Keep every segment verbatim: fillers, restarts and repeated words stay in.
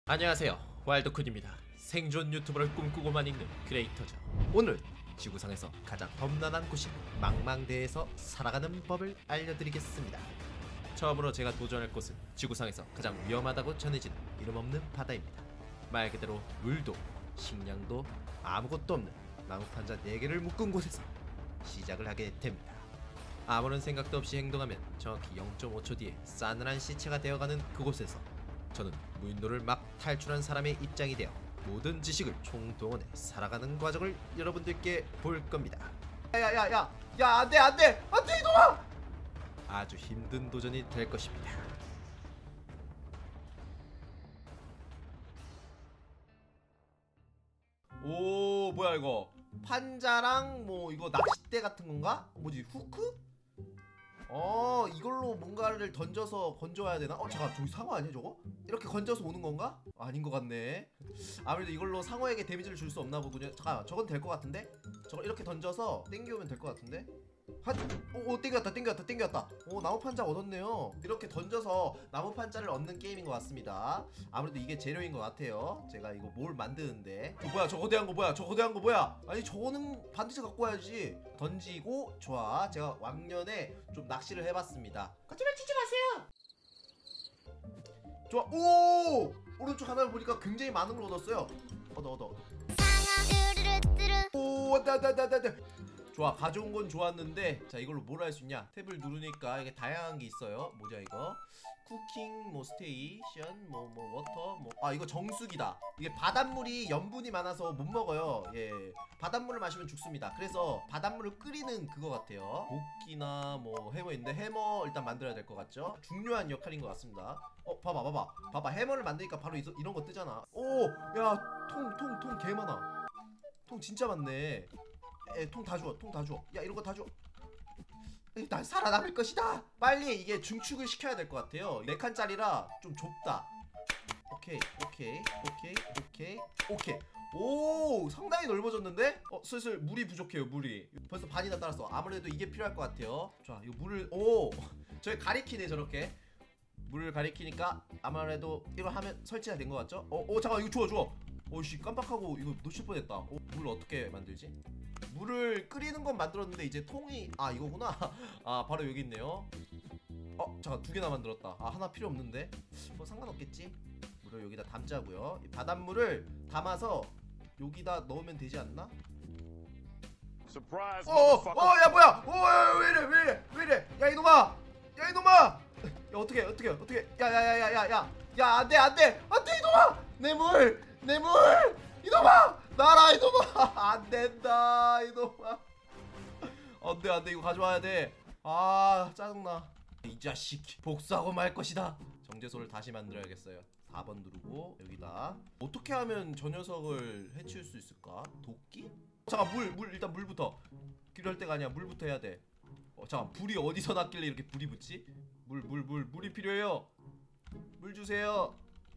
안녕하세요, 와일드쿤입니다. 생존 유튜버를 꿈꾸고만 있는 크리에이터죠. 오늘 지구상에서 가장 험난한 곳인 망망대해에서 살아가는 법을 알려드리겠습니다. 처음으로 제가 도전할 곳은 지구상에서 가장 위험하다고 전해지는 이름 없는 바다입니다. 말 그대로 물도 식량도 아무것도 없는 나무판자 네 개를 묶은 곳에서 시작을 하게 됩니다. 아무런 생각도 없이 행동하면 정확히 영 점 오 초 뒤에 싸늘한 시체가 되어가는 그곳에서 저는 무인도를 막 탈출한 사람의 입장이 되어 모든 지식을 총동원해 살아가는 과정을 여러분들께 볼 겁니다. 야야야야 야 안돼 안돼 안돼 이놈아! 아주 힘든 도전이 될 것입니다. 오 뭐야 이거 판자랑 뭐 이거 낚싯대 같은 건가? 뭐지 후크? 어 이걸로 뭔가를 던져서 건져와야 되나? 어 잠깐 저기 상어 아니야 저거? 이렇게 건져서 오는 건가? 아닌 것 같네. 아무래도 이걸로 상어에게 데미지를 줄 수 없나 보군요. 잠깐 저건 될 것 같은데? 저거 이렇게 던져서 땡겨오면 될 것 같은데? 한! 오, 오 땡겼다 땡겼다 땡겼다. 오 나무 판자 얻었네요. 이렇게 던져서 나무 판자를 얻는 게임인 것 같습니다. 아무래도 이게 재료인 것 같아요. 제가 이거 뭘 만드는데 어, 뭐야 저 거대한 거 뭐야 저 거대한 거 뭐야. 아니 저거는 반드시 갖고 와야지. 던지고 좋아 제가 왕년에 좀 낚시를 해봤습니다. 거짓말 치지 마세요. 좋아 오 오른쪽 하나를 보니까 굉장히 많은 걸 얻었어요. 얻어 얻어 오 왔다 왔다 왔다 왔다. 좋아 가져온 건 좋았는데 자 이걸로 뭘 할 수 있냐. 탭을 누르니까 이게 다양한 게 있어요. 뭐냐 이거 쿠킹 뭐 스테이션 뭐 뭐 워터 뭐 아 이거 정수기다. 이게 바닷물이 염분이 많아서 못 먹어요. 예 바닷물을 마시면 죽습니다. 그래서 바닷물을 끓이는 그거 같아요. 도끼나 뭐 해머 있는데 해머 일단 만들어야 될 것 같죠. 중요한 역할인 것 같습니다. 어 봐봐 봐봐 봐봐 해머를 만드니까 바로 이, 이런 거 뜨잖아. 오 야 통 통 통 개 많아. 통 진짜 많네. 에 통 다 주워 통 다 주워 야 이런 거 다 주워. 난 살아남을 것이다. 빨리 이게 중축을 시켜야 될 것 같아요. 네 칸짜리라 좀 좁다. 오케이 오케이 오케이 오케이 오케이 오 상당히 넓어졌는데? 어 슬슬 물이 부족해요. 물이 벌써 반이나 따랐어. 아무래도 이게 필요할 것 같아요. 자 이거 물을 오 저기 가리키네. 저렇게 물을 가리키니까 아무래도 이거 하면 설치가 된 것 같죠? 어, 어 잠깐 이거 주워 주워. 오씨 깜빡하고 이거 놓칠 뻔했다. 어, 물 어떻게 만들지? 물을 끓이는 건 만들었는데 이제 통이 아 이거구나. 아 바로 여기 있네요. 어 잠깐 두 개나 만들었다. 아 하나 필요 없는데 뭐 상관없겠지. 물을 여기다 담자고요. 이 바닷물을 담아서 여기다 넣으면 되지 않나? 어어야 뭐야? 어 왜이래 왜이래 왜이래? 야 이놈아 야 이놈아 야 어떻게 어떻게 어떻게 야야야야야야 야 안돼 안돼 안돼 이놈아 내 물 내 물 이놈아 나라 이놈아 안된다 이놈아 안돼 안돼 이거 가져와야 돼. 아 짜증나 이 자식 복수하고 말 것이다. 정제소를 다시 만들어야겠어요. 사 번 누르고 여기다 어떻게 하면 저 녀석을 해치울 수 있을까? 도끼? 잠깐 물 물 일단 물부터 필요할 때가 아니야. 물부터 해야 돼. 어 잠깐 불이 어디서 났길래 이렇게 불이 붙지? 물 물 물 물이 필요해요. 물 주세요.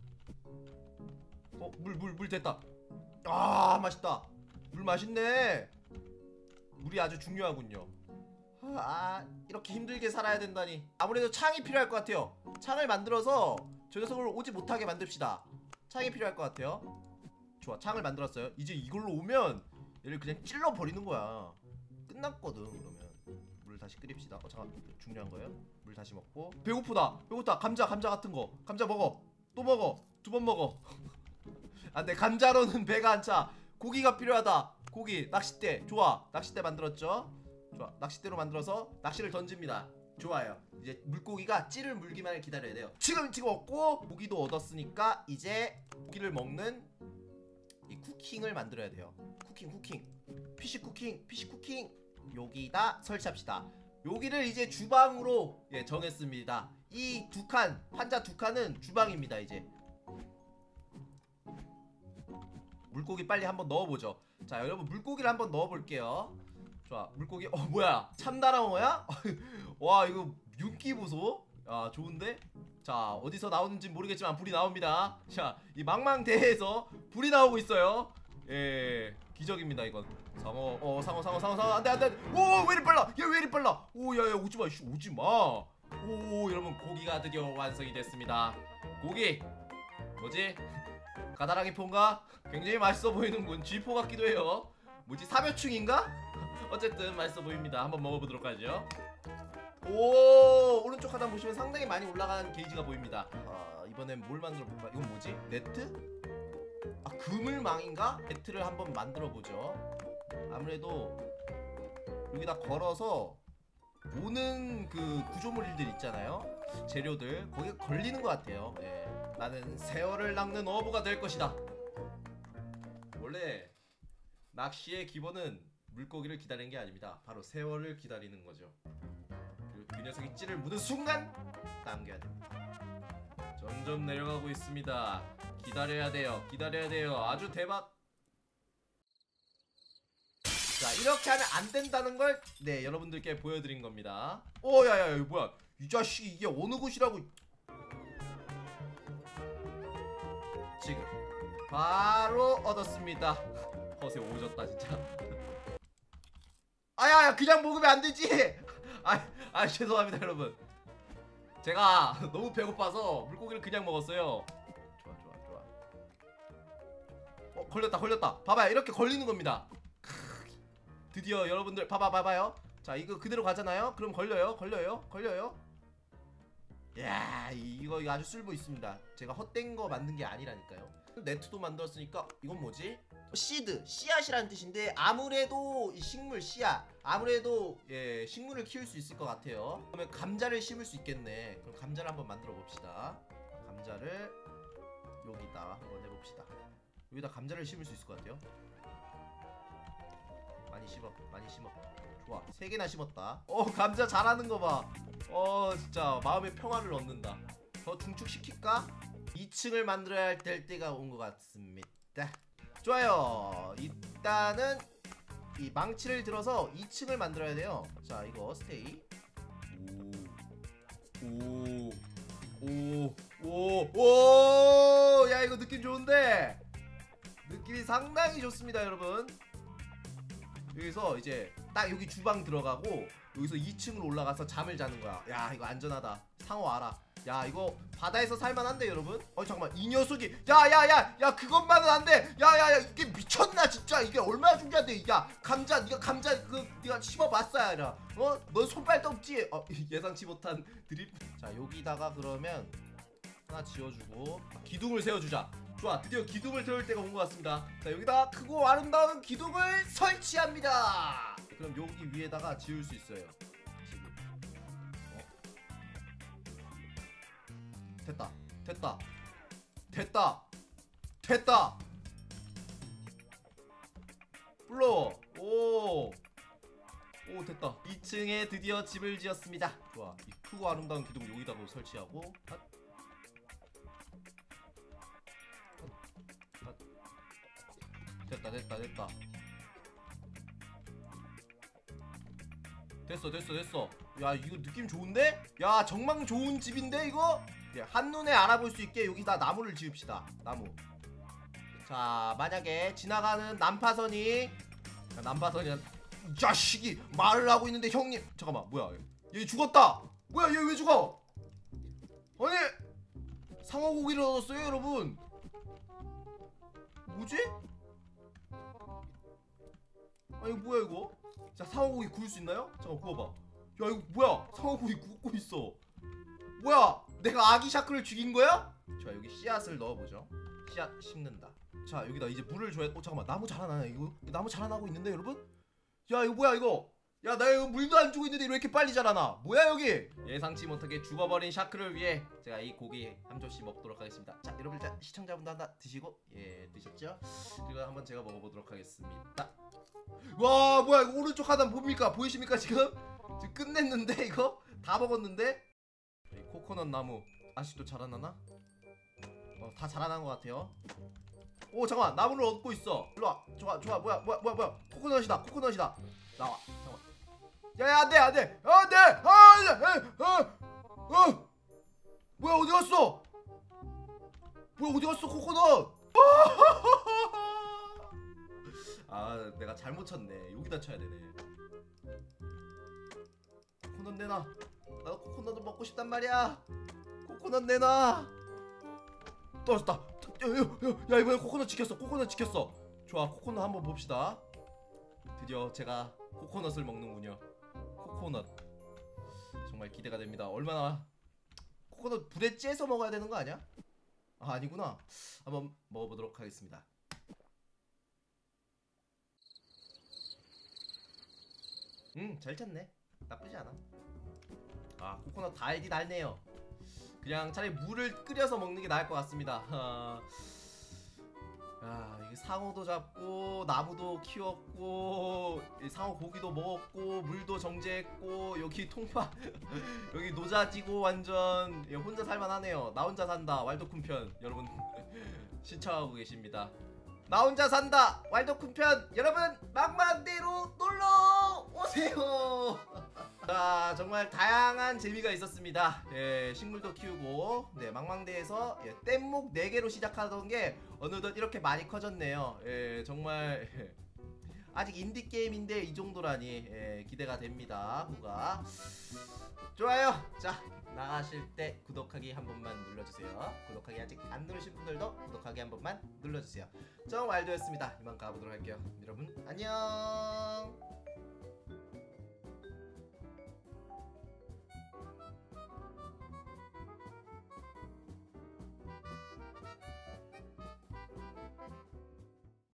어 물 물 물 됐다. 아 맛있다. 물 맛있네. 물이 아주 중요하군요. 아 이렇게 힘들게 살아야 된다니. 아무래도 창이 필요할 것 같아요. 창을 만들어서 저 녀석을 오지 못하게 만듭시다. 창이 필요할 것 같아요. 좋아 창을 만들었어요. 이제 이걸로 오면 얘를 그냥 찔러 버리는 거야. 끝났거든. 그러면 물 다시 끓입시다. 어 잠깐 중요한 거예요. 물 다시 먹고 배고프다 배고프다. 감자 감자 같은 거 감자 먹어. 또 먹어. 두 번 먹어. 안돼 감자로는 배가 안 차. 고기가 필요하다. 고기 낚싯대 좋아. 낚싯대 만들었죠. 좋아 낚싯대로 만들어서 낚시를 던집니다. 좋아요. 이제 물고기가 찌를 물기만을 기다려야 돼요. 지금 지금 얻고 고기도 얻었으니까 이제 고기를 먹는 이 쿠킹을 만들어야 돼요. 쿠킹 쿠킹 피시 쿠킹 피시 쿠킹 여기다 설치합시다. 여기를 이제 주방으로 예 정했습니다. 이 두 칸 판자 두 칸은 주방입니다. 이제 물고기 빨리 한번 넣어보죠. 자 여러분 물고기를 한번 넣어볼게요. 좋아 물고기 어 뭐야 참다랑어야? 와 이거 윤기 보소. 아 좋은데? 자 어디서 나오는지 모르겠지만 불이 나옵니다. 자 이 망망대해에서 불이 나오고 있어요. 예 기적입니다 이건. 상어 어 상어 상어 상어 상어 안돼 안돼. 오 왜 이리 빨라 얘 왜 이리 빨라. 오 야야 오지마 오지마. 오 여러분 고기가 드디어 완성이 됐습니다. 고기 뭐지? 가다랑이 포인가? 굉장히 맛있어 보이는군. 쥐포 같기도 해요. 뭐지 사묘충인가? 어쨌든 맛있어 보입니다. 한번 먹어보도록 하죠. 오 오른쪽 하단 보시면 상당히 많이 올라간 게이지가 보입니다. 아, 이번엔 뭘 만들어 볼까? 이건 뭐지? 네트? 아 그물망인가? 네트를 한번 만들어 보죠. 아무래도 여기다 걸어서 오는 그 구조물들 있잖아요. 재료들 거기에 걸리는 것 같아요. 예. 나는 세월을 낚는 어부가 될 것이다. 원래 낚시의 기본은 물고기를 기다리는 게 아닙니다. 바로 세월을 기다리는 거죠. 그리고 그 녀석이 찌를 묻은 순간 당겨야 됩니다. 점점 내려가고 있습니다. 기다려야 돼요. 기다려야 돼요. 아주 대박. 자 이렇게 하면 안 된다는 걸 네 여러분들께 보여드린 겁니다. 오 야야야 이거 뭐야 이 자식이 이게 어느 곳이라고. 지금 바로 얻었습니다. 허세 오졌다 진짜. 아야야 그냥 먹으면 안 되지. 아, 아 죄송합니다 여러분. 제가 너무 배고파서 물고기를 그냥 먹었어요. 좋아 좋아 좋아. 어 걸렸다 걸렸다. 봐봐요 이렇게 걸리는 겁니다. 드디어 여러분들 봐봐 봐봐요. 자 이거 그대로 가잖아요. 그럼 걸려요 걸려요 걸려요. 야 이거, 이거 아주 쓸모 있습니다. 제가 헛된 거 만든 게 아니라니까요. 네트도 만들었으니까 이건 뭐지? 씨드 씨앗이라는 뜻인데 아무래도 이 식물 씨앗 아무래도 예 식물을 키울 수 있을 것 같아요. 그러면 감자를 심을 수 있겠네. 그럼 감자를 한번 만들어 봅시다. 감자를 여기다 한번 해봅시다. 여기다 감자를 심을 수 있을 것 같아요. 많이 심어 많이 심어. 좋아 세 개나 심었다. 어 감자 자라는 거봐. 어 진짜 마음의 평화를 얻는다. 더 중축시킬까? 이 층을 만들어야 될 때가 온 것 같습니다. 좋아요. 일단은 이 망치를 들어서 이 층을 만들어야 돼요. 자 이거 스테이. 오오오오오 야 이거 느낌 좋은데? 느낌이 상당히 좋습니다 여러분. 여기서 이제 딱 여기 주방 들어가고 여기서 이 층으로 올라가서 잠을 자는 거야. 야 이거 안전하다. 상어 알아. 야 이거 바다에서 살만한데 여러분? 어 잠깐만 이 녀석이 야야야 야 그것만은 안돼. 야야야 이게 미쳤나 진짜. 이게 얼마나 중요한데. 야 감자 니가 감자 그 니가 씹어봤어야 라 어? 넌 손발도 없지? 어 예상치 못한 드립. 자 여기다가 그러면 하나 지어주고 기둥을 세워주자. 좋아 드디어 기둥을 세울 때가 온 것 같습니다. 자 여기다가 크고 아름다운 기둥을 설치합니다. 그럼 여기 위에다가 지을 수 있어요. 지금 어? 됐다 됐다 됐다 됐다. 불러. 오. 오 됐다. 이 층에 드디어 집을 지었습니다. 좋아 이 크고 아름다운 기둥 여기다가 설치하고 핫. 됐다 됐다 됐다 됐어 됐어 됐어. 야 이거 느낌 좋은데? 야 정말 좋은 집인데 이거? 예, 한눈에 알아볼 수 있게 여기다 나무를 지읍시다. 나무. 자 만약에 지나가는 난파선이 야, 난파선이 이 자식이 말을 하고 있는데 형님 잠깐만 뭐야 얘 죽었다. 뭐야 얘 왜 죽어? 아니 상어고기를 얻었어요 여러분. 뭐지? 아 이거 뭐야 이거? 자 상어고기 구울 수 있나요? 잠깐 구워봐. 야 이거 뭐야 상어고기 굽고 있어. 뭐야 내가 아기 샤크를 죽인 거야? 자 여기 씨앗을 넣어보죠. 씨앗 심는다. 자 여기다 이제 물을 줘야. 어 잠깐만 나무 자라나네. 이거 나무 자라나고 있는데 여러분? 야 이거 뭐야 이거? 야 나 이거 물도 안 주고 있는데 왜 이렇게 빨리 자라나? 뭐야 여기? 예상치 못하게 죽어버린 샤크를 위해 제가 이 고기 한 조씩 먹도록 하겠습니다. 자 여러분 일단 시청자분도 하나 드시고 예 드셨죠? 그리고 한번 제가 먹어보도록 하겠습니다. 와 뭐야 이거 오른쪽 하단 뭡니까? 보이십니까 지금? 지금 끝냈는데 이거? 다 먹었는데? 이 코코넛 나무 아직도 자라나나? 어 다 자라난 것 같아요. 오 잠깐만 나무를 얻고 있어. 일로와. 좋아 좋아 뭐야 뭐야 뭐야 뭐야 코코넛이다 코코넛이다. 나와 잠깐만. 야야 안돼 안돼 안돼 안돼 어 뭐야 어디 갔어? 뭐야 어디 갔어 코코넛? 아 내가 잘못 쳤네. 여기다 쳐야 되네. 코코넛 내놔. 나도 코코넛을 먹고 싶단 말이야. 코코넛 내놔. 떨어졌다. 야, 이번에 코코넛 지켰어. 코코넛 지켰어. 좋아, 코코넛 한번 봅시다. 드디어 제가 코코넛을 먹는군요. 코코넛 정말 기대가 됩니다. 얼마나 코코넛 불에 쬐서 먹어야 되는 거 아니야? 아, 아니구나. 한번 먹어보도록 하겠습니다. 음, 잘 쳤네. 나쁘지 않아. 아, 코코넛 달디 달네요. 그냥 차라리 물을 끓여서 먹는 게 나을 것 같습니다. 아, 아, 이게 상어도 잡고 나무도 키웠고 상어 고기도 먹었고 물도 정제했고 여기 통파 여기 노자지고 완전 혼자 살만하네요. 나 혼자 산다 왈도쿤 편 여러분 신청하고 계십니다. 나 혼자 산다 왈도쿤 편 여러분 망망대로 놀러 오세요. 자, 정말 다양한 재미가 있었습니다. 예, 식물도 키우고 네, 망망대에서 예, 뗏목 네 개로 시작하던 게 어느덧 이렇게 많이 커졌네요. 예, 정말 예, 아직 인디게임인데 이 정도라니 예, 기대가 됩니다. 후가 좋아요. 자, 나가실 때 구독하기 한 번만 눌러주세요. 구독하기 아직 안 누르신 분들도 구독하기 한 번만 눌러주세요. 정 왈도였습니다. 이만 가보도록 할게요. 여러분 안녕.